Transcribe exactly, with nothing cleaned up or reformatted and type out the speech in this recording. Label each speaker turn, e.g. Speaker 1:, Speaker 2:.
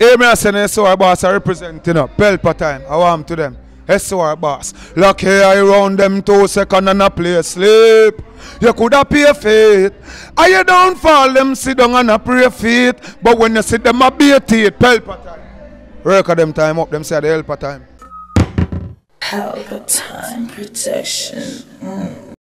Speaker 1: Hey, me I send S O R boss I represent, you know, Pelpa time. I want to them. S O R boss. Look here around them two seconds and a play sleep. You could have pay faith. And you don't fall them sit down and a pray faith. But when you sit them a beat it, Pelpa time. Work of them time up, them say the Pelpa time.
Speaker 2: Pelpa time protection. Mm.